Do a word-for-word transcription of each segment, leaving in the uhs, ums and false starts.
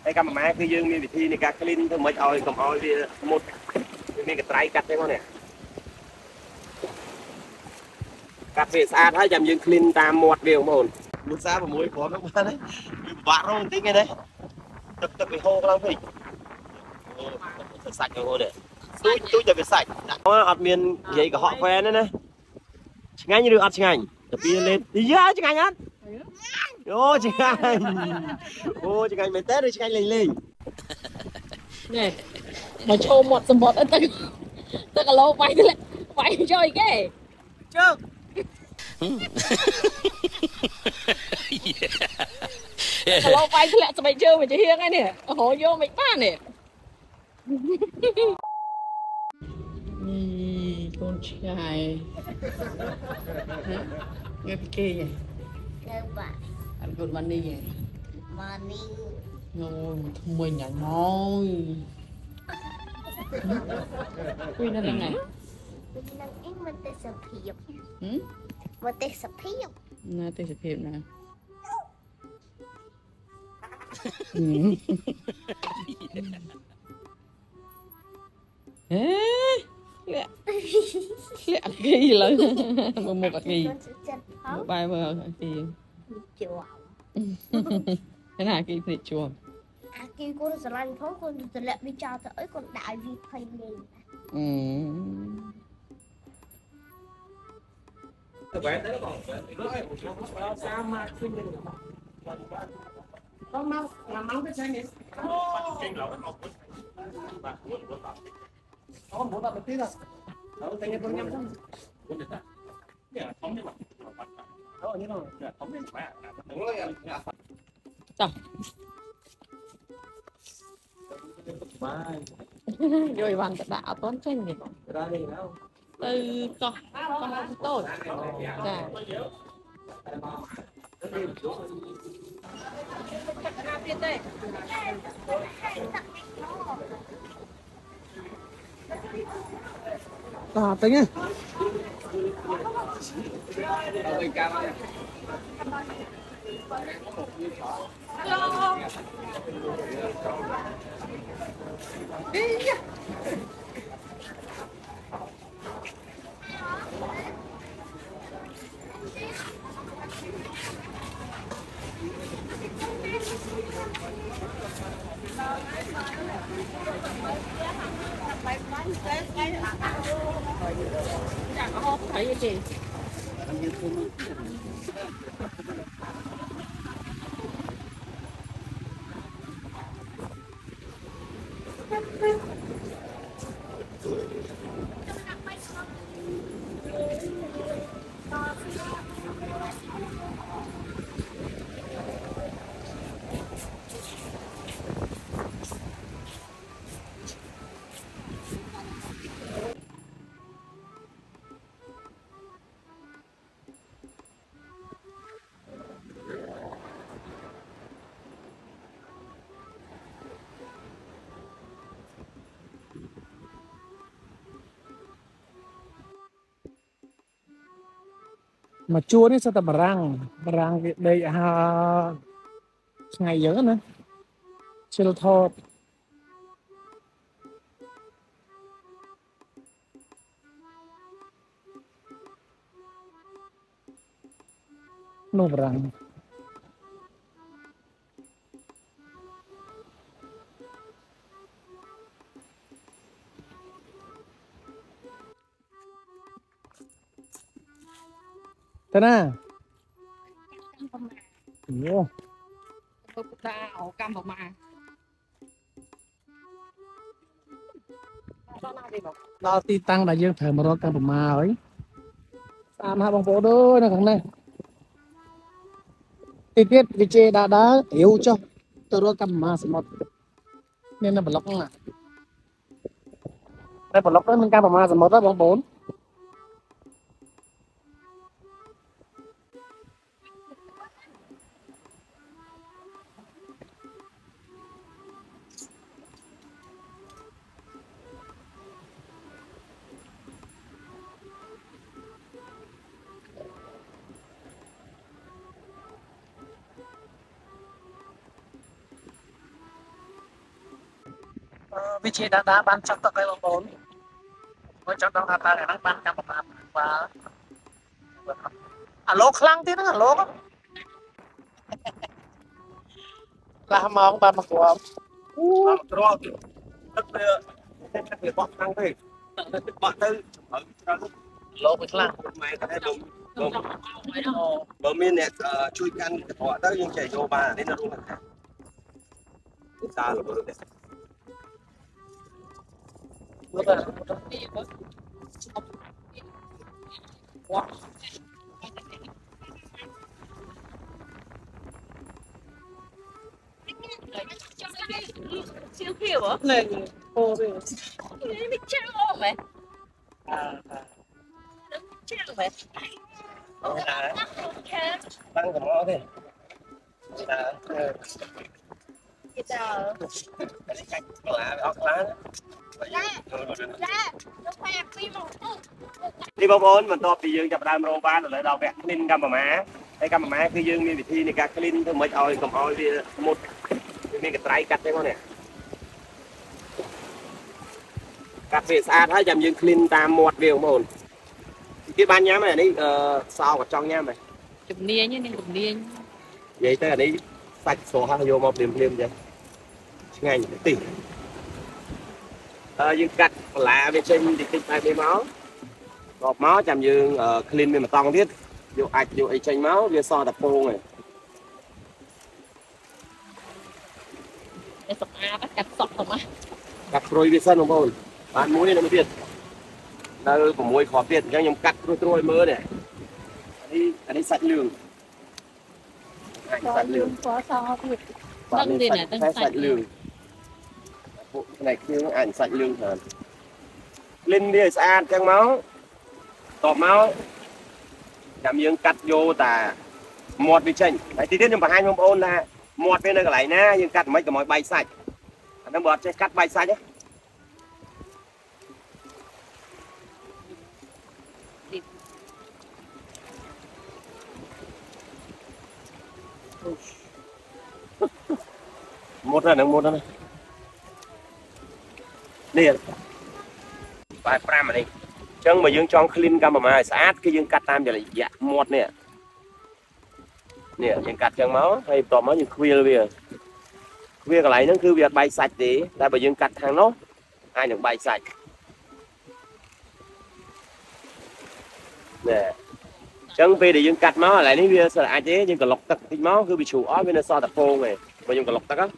cái cam má cứ dương miền thi này các clean thôi mới oi cầm oi đi một miền cái trái cắt thế con này cắt về xa thấy chậm dương clean tam một điều mồn muốn xa mà muối khó các bạn đấy bạn rồi tí nghe đấy tập tập bị hô lắm thì sạch rồi đấy tôi tôiจะไปsạch nó ọt miền vậy cả họ quen đấy nè ngay như được ọt ngay tập đi lên đi ra chứ ngay á ô chứ ngay ô chứ ngay mấy tết rồi chứ ngay lên lên nè mà show một sầm bọt ở tận tận cả lô quay thế lại quay chơi cái chưa cả lô quay thế lại tụi mày chơi mày chơi hiên ấy nè hồ vô mày ba nè con trai nghe kia nhỉ anh good money nhỉ money ngon thông minh nhỉ ngon quy nó là này năng ít mình tê sập hiệp ừ mình tê sập hiệp nè tê sập hiệp nè ê lẹ lẹ kỳเลยmột một bạc kỳ một bài mà kỳ chùa cái nào kỳ thì chùa à kỳ con sẽ làm phố con sẽ lẹ đi cho tới con đại vi thầy liền con mau làm nóng cái xanh này con muốn đặt một tí rồi đâu tay tôi nhắm không đó như nào không biết rồi bạn đã toán tranh gì từ con con tôi dạ à tính nhá thấy cái gì mà chua đấy sao ta barang barang cái đây à ngày nhớ nữa chưa thọ no barang thế nào Ủa. tôi ta ở cam vào mà đó tí tăng đại dương thở mà đó càng mà ấy sam hai bông phố đôi nó thằng này tí tiết vì chê đã đã yếu cho tôi đó cầm mà một nên là block mà đây block đó mình cầm mà một đó bóng bốn វិជាដាដាបានចាប់ទឹកឲ្យបងប្អូនមកចង់ដឹងថាតើថ្ងៃហ្នឹងបានកម្មប្រមាណបាទអាឡូខ្លាំងទៀតហ្នឹងអាឡូឡាម៉ោងបានមកគ្រាប់អូមកត្រង់ទឹកវាទឹកវាបោះខ្លាំងទេទឹកបោះទៅហើយត្រូវឡូវាខ្លាំងម៉ែតែបើបើមានអ្នកជួយកាន់កត្រកទៅយើងចេះយកបាននេះនៅរួមថាសារល្មើសមើលទៅវ៉ា siêu kiểu hả? នេះអូវា Mít treo không mày? អា Treo mày? តាំងកំអទេតា Cái tờ កាច់ក្លាអត់ក្លា Ra, ra, nó khoe phi một chút. នេះបងប្អូនបន្ទាប់ពីយើងចាប់ដើមរោបានឥឡូវដល់វគ្គ clean កម្មម៉ាហើយកម្មម៉ាគឺយើងមានវិធីនៃការ clean ធ្វើម៉េចឲ្យកុំឲ្យវាមុតវាមានកត្រៃកាត់ទេបងនេះកាត់វាស្អាតហើយចាំយើង clean តាមមាត់វាបងប្អូនគេបានញ៉ាំហើយអានេះអឺសោក៏ចង់ញ៉ាំដែរ chụp nia nhá, nên chụp nia. និយាយទៅអានេះសាច់ស្រស់ហើយយកមកភ្លាមភ្លាមចឹងឆ្ងាញ់តិចអឺយើងកាត់បន្លាវាចេញតិចតិចបែបនេះមកដល់មកចាំយើង clean វាម្តងទៀតយកអាចយកអីចេញមកវាសតែពងឯង Để sọc a bắt cắt sọc không á? កាត់ព្រួយវាសិនបងប្អូនបានមួយនេះនៅទៀតនៅ6គ្រាប់ទៀតអញ្ចឹងខ្ញុំកាត់ព្រួយព្រួយមើលនេះអានេះអានេះសាច់លឿងសាច់លឿង Có sao thiệt. បាទនេះសាច់លឿងពួកផ្នែកគ្រឿងអាចសាច់លឿងច្រើនលិនវាស្អាតអញ្ចឹងមកតបមកចាំយើងកាត់យកតាមាត់វាចេញហើយទីទៀតខ្ញុំបង្ហាញបងប្អូនថាមាត់វានៅកន្លែងណាយើងកាត់មិនខ្មិចកុំឲ្យបែកសាច់អាហ្នឹងបើអត់ចេះកាត់បែកសាច់ទេមុតហ្នឹងមុតហ្នឹងនេះបែប5អានេះអញ្ចឹងបើយើងចង់ clean កម្មម៉ាឲ្យស្អាតគឺយើងកាត់តាមរយៈមាត់នេះនេះយើងកាត់អញ្ចឹងមកហើយបន្ទាប់មកយើងខ្វៀលវាខ្វៀលកន្លែងហ្នឹងគឺវាអត់បែកសាច់ទេតែបើយើងកាត់ខាងនោះអាចនឹងបែកសាច់ណែអញ្ចឹងពេលដែលយើងកាត់មកកន្លែងនេះវាស្អាតទេយើងក្លុកទឹកតិចមកគឺវាជ្រុះអស់វានៅសល់តែពងឯងបើយើងក្លុកទឹកហ្នឹង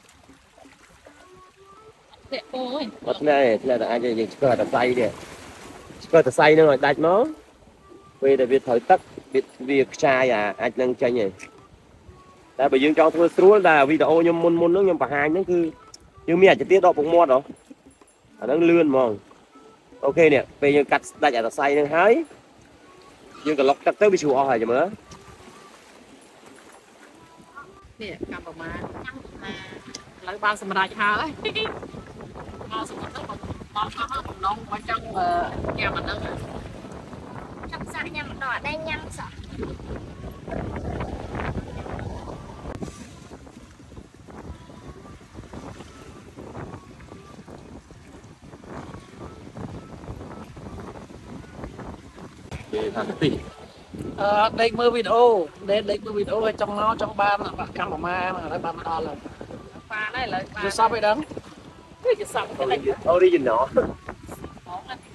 Tệ cô ơi. អត់ណែផ្លែតែអាចយើងឆ្កឹះតែសៃទេឆ្កឹះតែសៃហ្នឹងឲ្យដាច់មកពេលដែលវាត្រូវទឹកវាវាខ្ចាយអាអាចនឹងចេញឯងតែបើយើងចង់ធ្វើស្រួលតែវីដេអូខ្ញុំមុនមុនហ្នឹងខ្ញុំបង្ហាញហ្នឹងគឺយើងមានអាចទៀតដកពុកមាត់ហ៎អាហ្នឹងលឿនហ្មងអូខេនេះពេលយើងកាត់ដាច់អាសៃហ្នឹងហើយយើងក្លុកទឹកទៅវាជ្រុះអស់ហើយចាំមើល Nè, cầm vào má. Lấy bao xâm ra cho hai ấy. Bao xâm ra nó bao xâm ra nó nông ở trong nhà mình đó. Trong sao nhầm đỏ đây nhầm sợ. ថាទីអឺដេកមើលវីដេអូដេកដេកមើលវីដេអូឲ្យចង់មកចង់បានកម្មប្រមាហ្នឹងហើយបានមកដល់ហើយ Pha đấy lấy វាសពឲ្យដឹង cái cái sọc cái này. original Món này.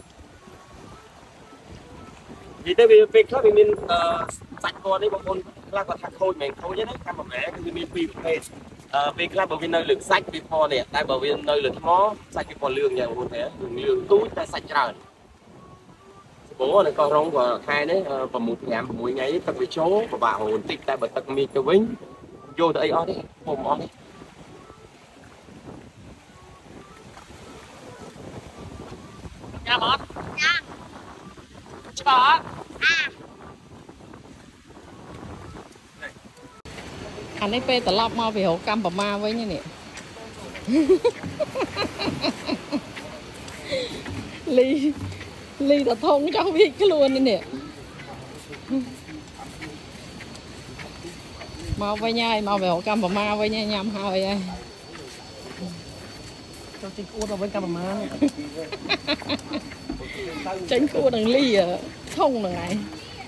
និយាយទៅវាពេលខ្លះវាមានសាច់គាត់នេះបងប្អូនខ្លះគាត់ថាខូចមិនខូចទេណាកម្មប្រមាគឺវាមានពីរប្រភេទអឺពេលខ្លះបើវានៅលើសាច់វាពណ៌នេះតែបើវានៅលើថ្មសាច់វាពណ៌លឿងយ៉ាងបងប្អូនទេលឿងទូចតែសាច់ច្រើនបងប្អូននៅកោះរងក៏ខែនេះ6 5 6ថ្ងៃទឹកវាចូលពិបាករហូតបន្តិចតែបើទឹកមានទៅវិញយកទៅអីអស់ទេពុំអស់ទេ Nha bót. Nha. Chứ bót. À. Anh ấy phê tờ lọc mau vì hộ cam bà ma với như nè. Ly Ly đã thông trong biết cái luôn đi nè. Mau với nhau mau về hộ cam bà ma với nhau nhầm hồi ai. cho chị uống với cà má tránh cua đằng ly à thông là ngày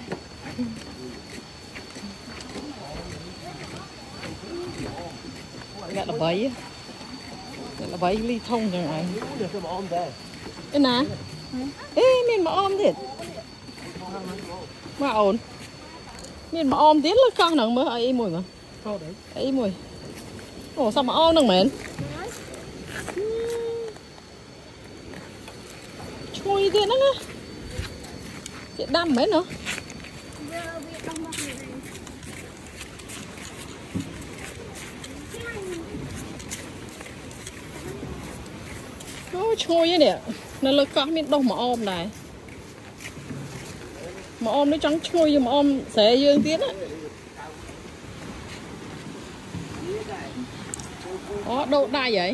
gạt là bấy gạt là bấy ly thông là ngày cái nào ê mình mà om thiệt mà ổn mình mà om tiến là con nằng mới ấy mùi mà ấy mùi ồ sao mà om nằng mến chui thế nó nghe chị đâm mấy nữa nó chui vậy nè nó lực có miếng đông mà ôm này mà ôm nó trắng chui mà ôm sẽ dương tiến á ó độ đai vậy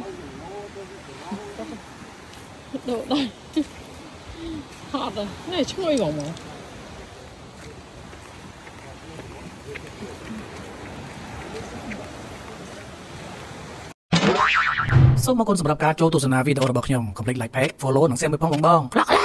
độ đai hot rồi này chui vào mà số một con sầm đập cá châu tu sना videoរបស់ខ្ញុំ complete like page follow និង share មួយផងបងបង